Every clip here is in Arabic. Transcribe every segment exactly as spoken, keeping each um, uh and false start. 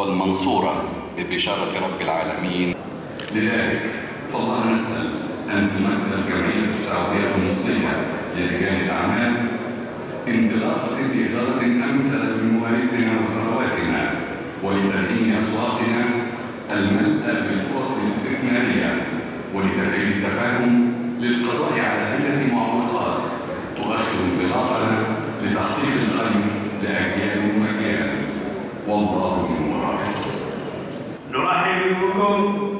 والمنصورة ببشارة رب العالمين. لذلك فالله نسأل أن تمثل الجمعية السعودية المصرية للجان الأعمال انطلاقة بإدارة أمثل بموارثنا وثرواتنا ولتدعيم أسواقنا الملأى بالفرص الاستثمارية ولتفعيل التفاهم للقضاء على عدة معوقات تؤخر انطلاقنا لتحقيق الخير لأجيال وأجيال، والله من وراء القصة. نرحب بكم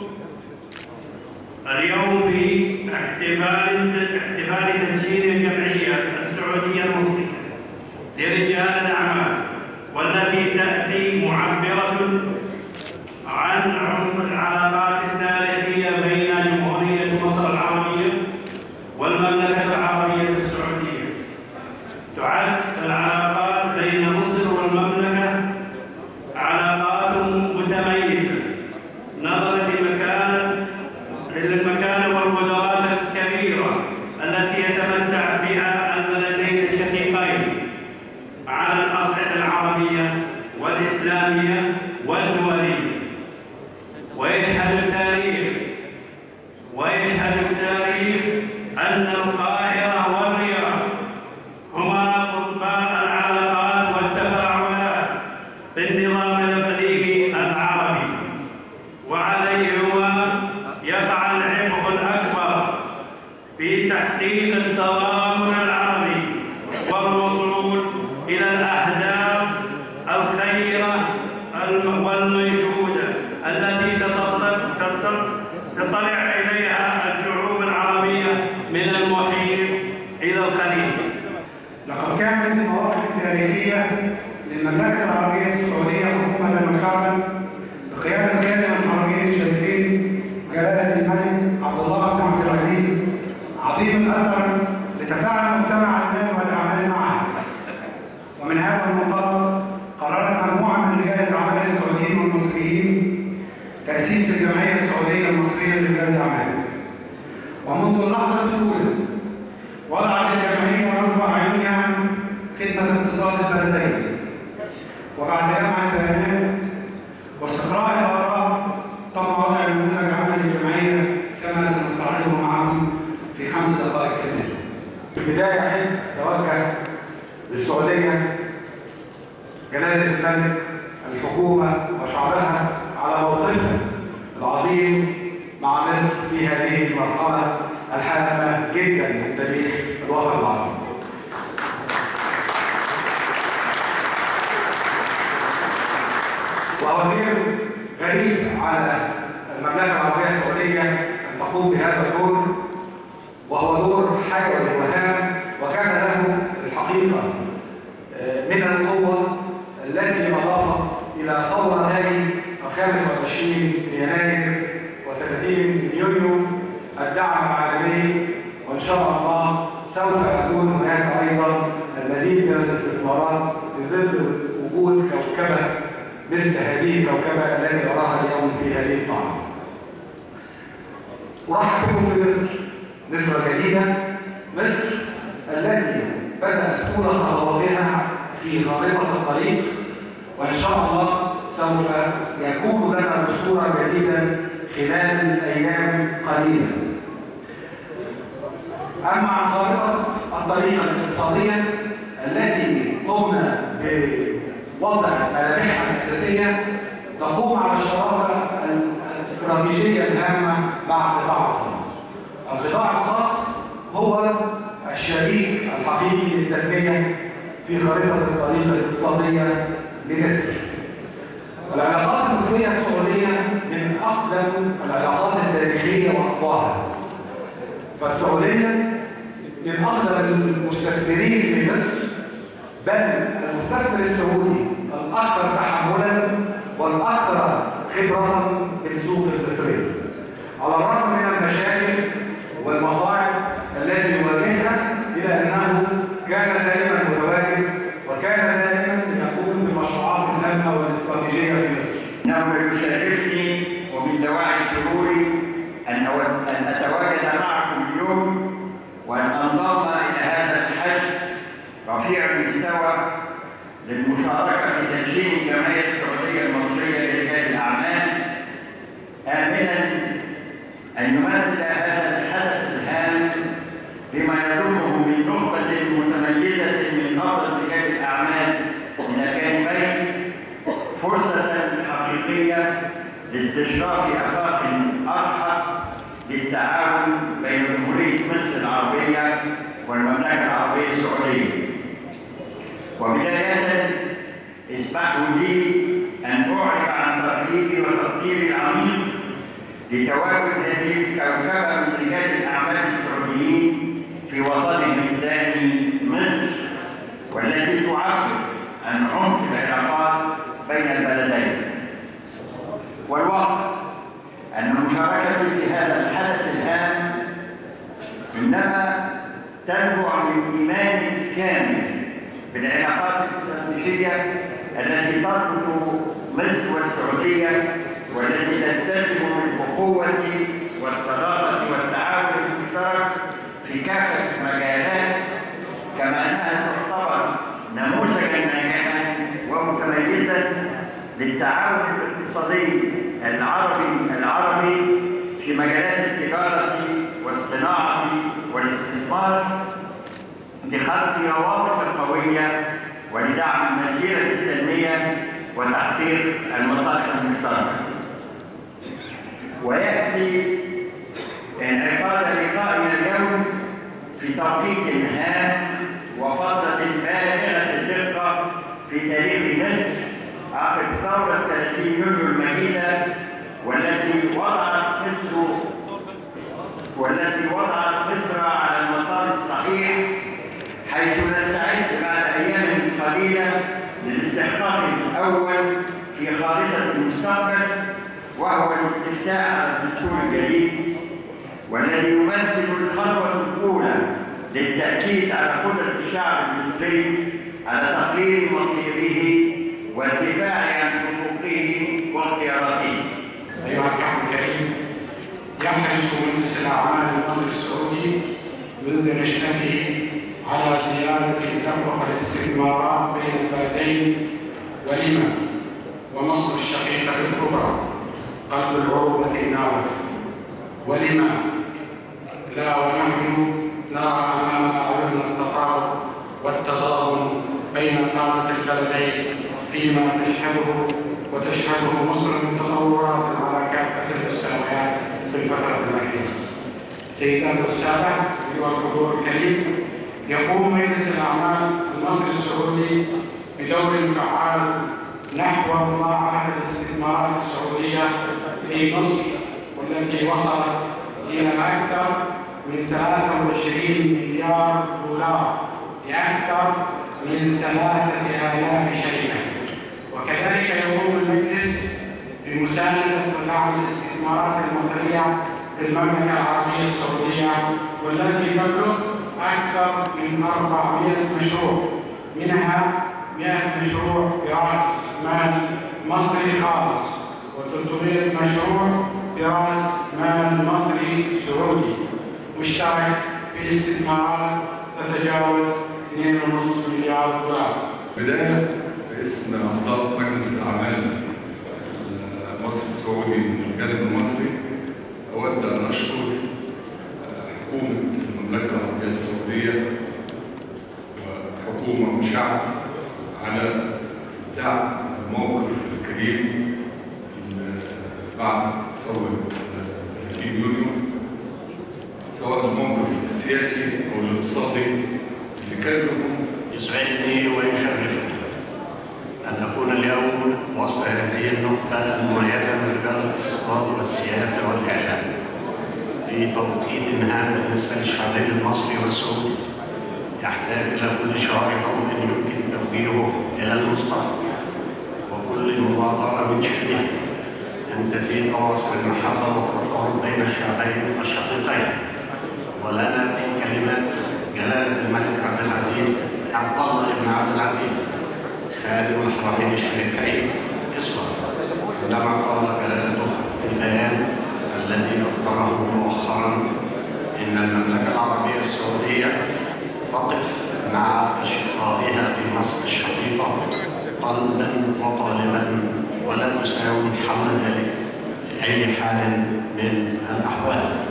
اليوم في احتفال احتفال تدشين الجمعية السعودية المصرية لرجال الأعمال، والتي تأتي معبرة عن عمق العلاقات التاريخية بين جمهورية مصر العربية والمملكة العربية السعودية. تعد العلاقات بين مصر والمملكة علاقات متميزة نظرا لمكان للمكانة والقدرات الكبيرة التي يتمتع بها البلدين الشقيقين على الأصعدة العربية والإسلامية والدولية. ويشهد التاريخ ويشهد التاريخ أن القاهرة والرياض هما قطبا العلاقات والتفاعلات في النظام الإقليمي العربي، وعليهما يقع العبء الأكبر في تحقيق التضامن العربي والوصول إلى الأهداف الخيرة والمنشودة التي تطلع إليها الشعوب العربية من المحيط إلى الخليج. لقد كانت المواقف التاريخية للمملكة العربية السعودية حكومة وشعبا بقيادة الخادم الحرمين الشريفين جلالة الملك عبد الله بن عبد العزيز عظيم الأثر لتفاعل مجتمع المال والأعمال معها. ومن هذا المنطلق قررت مجموعة من رجال الأعمال السعوديين والمصريين تأسيس الجمعية السعودية المصرية لرجال الأعمال. ومنذ اللحظة الأولى وضعت الجمعية نصب عينها خدمة اقتصاد البلدين، وبعد جمع البيانات واستقراء الآراء تم وضع نموذج عمل الجمعية كما سنستعرضه معكم في خمس دقائق كاملة. في البداية أحب أتوجه للسعودية جلالة الملك الحكومة وشعبها على موقفها العظيم مع مصر في هذه المرحلة الحاسمة جدا من تاريخ الوطن العربي. وهو غير غريب على المملكة العربية السعودية أن تقوم بهذا الدور، وهو دور حيوي وهام، وكان له الحقيقة من القوة التي أضافت إلى ثورتي الخامس والعشرين من يناير وثلاثين من يونيو الدعم العالمي، وإن شاء الله سوف يكون هناك أيضا المزيد من الاستثمارات في ظل وجود كوكبة مثل هذه الكوكبة التي نراها اليوم في هذه القاعة. أرحب بكم في مصر، مصر الجديدة، مصر التي بدأت طول خطواتها في خارطة الطريق، وإن شاء الله سوف يكون لنا دستورا جديدا خلال أيام قليلة. أما عن خارطة الطريق الاقتصادية التي قمنا بوضع ملامحها الأساسية، تقوم على الشراكة الاستراتيجية الهامة مع القطاع الخاص. القطاع الخاص هو الشريك الحقيقي للتنمية في خارطة الطريق الاقتصادية لمصر. والعلاقات المصرية السعودية من أقدم العلاقات التاريخية وأقواها. فالسعودية من أقدم المستثمرين في مصر، بل المستثمر السعودي الأكثر تحملاً والأكثر خبرة بالسوق المصري، على الرغم من المشاكل والمصاعب التي يواجهها، إلى أنه كان دائما متواجد وكان دائما يقوم بالمشروعات الهامة والاستراتيجية في مصر. إنه يشرفني ومن دواعي سروري أن أن أتواجد معكم اليوم وأن أنضم إلى هذا الحشد رفيع المستوى للمشاركة في تدشين الجمعية السعودية المصرية أن يمثل هذا الحدث الهام بما يضمه من نخبة متميزة من أبرز رجال الأعمال من الجانبين فرصة حقيقية لاستشراف آفاق أرحب للتعاون بين جمهورية مصر العربية والمملكة العربية السعودية. وبداية اسمحوا لي أن أعرب عن ترحيبي وتقديري العميق لتواجد هذه الكوكبة من رجال الأعمال السعوديين في وطنهم الثاني مصر، والتي تعبر عن عمق العلاقات بين البلدين. والواقع أن مشاركتي في هذا الحدث الهام إنما تنبع من إيماني الكامل بالعلاقات الاستراتيجية التي تربط مصر والسعودية، والتي تتسم بالأخوة والصداقة والتعاون المشترك في كافة المجالات، كما أنها تعتبر نموذجا ناجحا ومتميزا للتعاون الاقتصادي العربي العربي في مجالات التجارة والصناعة والاستثمار، لخلق روابط قوية ولدعم مسيرة التنمية وتحقيق المصالح المشتركة. ويأتي انعقاد لقائنا اليوم في توقيت هام وفترة بالغة الدقة في تاريخ مصر عقب ثورة ثلاثين يونيو المجيدة، والتي وضعت مصر والتي وضعت مصر على المسار الصحيح، حيث نستعد بعد أيام قليلة للاستحقاق الأول في خارطة المستقبل، وهو الاستفتاء على الدستور الجديد، والذي يمثل الخطوة الأولى للتأكيد على قدرة الشعب المصري على تقرير مصيره والدفاع عن حقوقه واختياراته. أيها الأخ الكريم، يحرص مجلس الأعمال المصري السعودي منذ نشأته على زيادة تفرق الاستثمارات بين البلدين، ولما ومصر الشقيقة الكبرى قلب العروبة الناظر، ولما لا ونحن نرى أمامنا عيون التطابق والتضامن بين نهضة البلدين فيما تشهده وتشهده مصر من تطورات على كافة المستويات في الفترة الأخيرة. سيدات والسادة، أيها الحضور الكريم، يقوم مجلس الأعمال المصري السعودي بدور فعال نحو مضاعفة الاستثمارات السعودية في مصر، والتي وصلت إلى أكثر من ثلاثة وعشرين مليار دولار لأكثر من ثلاثة آلاف شركة. وكذلك يقوم المجلس بمساندة ودعم الاستثمارات المصرية في المملكة العربية السعودية، والتي تبلغ أكثر من أربعمائة مشروع، منها مئة مشروع برأس مال مصري خالص، وثلاثمائة مشروع برأس مال مصري سعودي مشترك في استثمارات تتجاوز اثنين فاصلة خمسة مليار دولار. بداية باسم أعضاء مجلس الأعمال المصري السعودي من الجانب المصري، أود أن أشكر حكومة المملكة العربية السعودية وحكومة وشعب على دعم الموقف الكريم بعد ثورة ثلاثين يونيو، سواء الموقف السياسي أو الاقتصادي اللي كان لهم. يسعدني ويشرفني أن أكون اليوم وسط هذه النخبة المميزة من رجال الاقتصاد والسياسة والإعلام في توقيت هام بالنسبة للشعبين المصري والسعودي، يحتاج إلى كل شعار قومي يمكن توجيهه إلى المستقبل، وكل مبادرة من شأنها أن تزيد أواصر المحبة والتفاهم بين الشعبين الشقيقين. ولنا في كلمات جلالة الملك عبد العزيز عبد الله بن عبد العزيز خادم الحرمين الشريفين اسوة، عندما قال جلالته في البيان الذي أصدره مؤخرا إن المملكة العربية السعودية تقف مع أشقائها في مصر الشقيقة قلبا وقالبا، ولا تساوي حل ذلك بأي حال من الأحوال.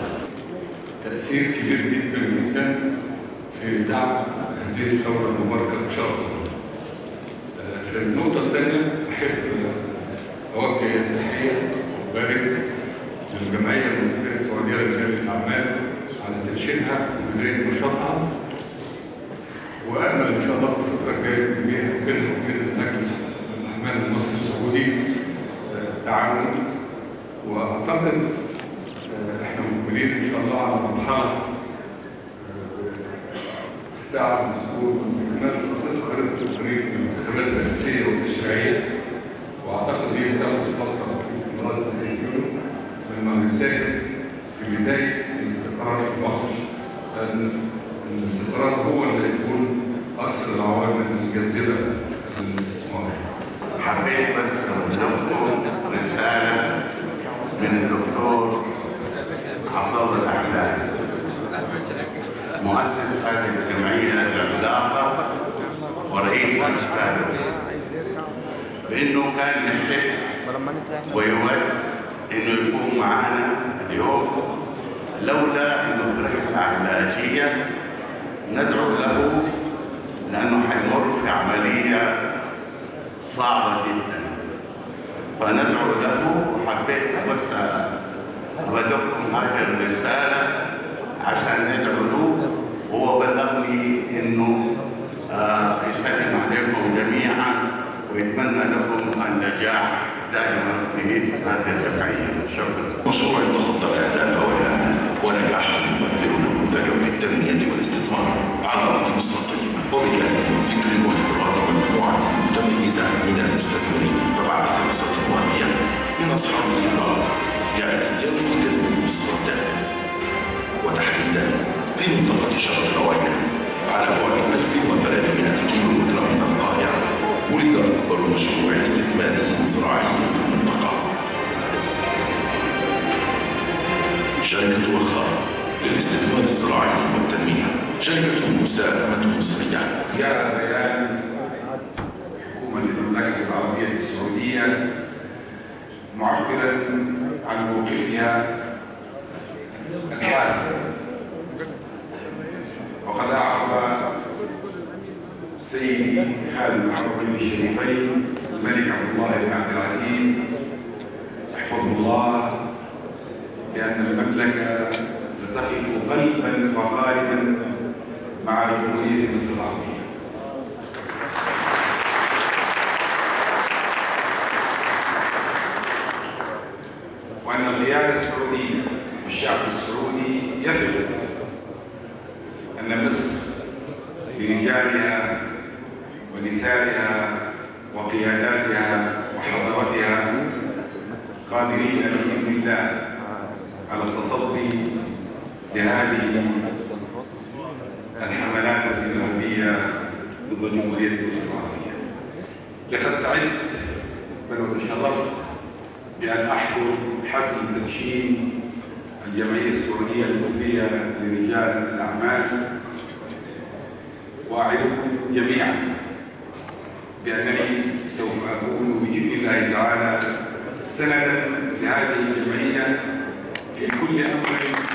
تأثير كبير جدا جدا في دعم هذه الثورة المباركة إن شاء الله. في النقطة الثانية أحب أوجه التحية وأبارك للجمعية المصرية السعودية لرجال الأعمال على تنشيئها وبداية نشاطها، وأمل إن شاء الله في الفترة الجاية بينها وبين مجلس الأعمال المصري السعودي تعاون. وأعتقد إحنا مقبلين إن شاء الله على مرحلة استفتاء الدستور واستكمال خريطة الطريق للانتخابات الرئاسية والتشريعية، وأعتقد هي تاخد فترة في مرات اليوم لما نساهم في بداية الاستقرار في مصر، لأن الاستقرار هو اللي يكون أكثر العوامل الجاذبة للاستثمار. حبيت بس أقول رسالة من الدكتور عبد الله الأحلام مؤسس هذه الجمعية العملاقة ورئيسها السابق، بأنه كان يحب ويود أنه يكون معنا اليوم، لولا أنه في رحلة علاجية ندعو له لأنه حيمر في عملية صعبة جدا، فندعو له. وحبيت بس أبلغكم هذه الرسالة عشان ندعو له، وهو بلغني إنه آه يسلم عليكم جميعا ويتمنى لكم النجاح دائما في هذه الجمعية. شكرا. مشروع تخطى الأهداف والآمال ونجاحه يمثل نموذجا في التنمية والاستثمار على أرض مصر الطيبة، وبجهد وفكر وخبرات مجموعة متميزة من المستثمرين. فبعد دراسة وافية من أصحاب الخبرات جاء الإتيان في جنوب مصر الداخل، وتحديدا في منطقة شرق العوينات على بعد ألف وثلاثمائة كيلو متر من القاهرة، ولد أكبر مشروع استثماري زراعي في المنطقة، شركة وخار للاستثمار الزراعي والتنمية، شركة مساهمة مصرية. جاء بيان حكومة المملكة العربية السعودية معبرا عن موقفها الرئاسي، وقد أعرب سيدي خادم الحرمين الشريفين الملك عبد الله بن عبد العزيز يحفظه الله بأن المملكة ستقف قلبا وقالبا مع جمهورية مصر العربية. وأن القيادة السعودية والشعب السعودي يثق أن مصر برجالها ونسائها وقياداتها وحضارتها قادرين بإذن الله على التصدي لهذه الحملات الإرهابية ضد جمهورية مصر العربية. لقد سعدت بل وتشرفت بأن أحضر حفل تدشين الجمعية السعودية المصرية لرجال الأعمال، وأعدكم جميعا بأنني سوف أكون بإذن الله تعالى سندا لهذه الجمعية في كل أمر